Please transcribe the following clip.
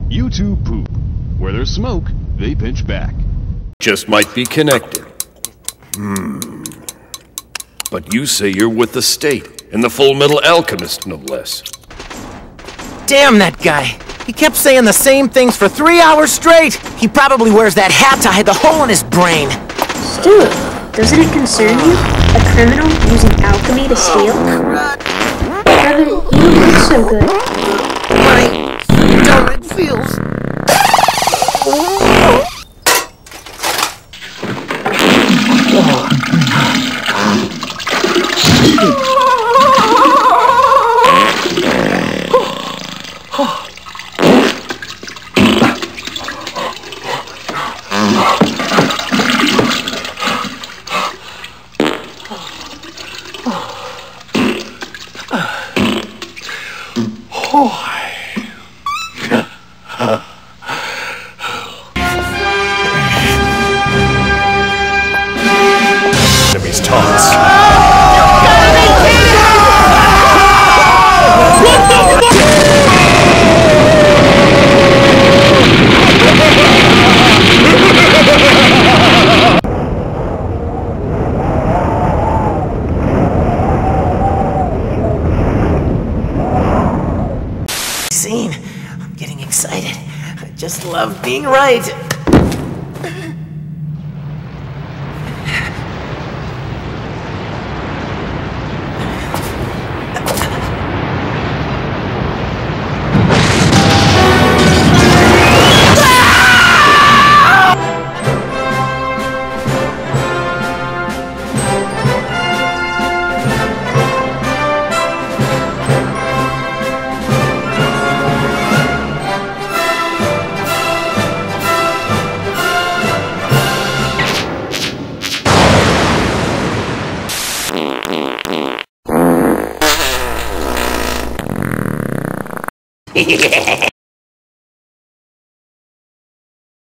You two poop. Where there's smoke, they pinch back. Just might be connected. But you say you're with the state, and the Full Metal Alchemist, no less. Damn that guy! He kept saying the same things for 3 hours straight! He probably wears that hat to hide the hole in his brain! Stu, doesn't it concern you? A criminal using alchemy to steal? Kevin, you don't look so good. My stomach feels... Enemy's taunts. Scene. I'm getting excited. I just love being right.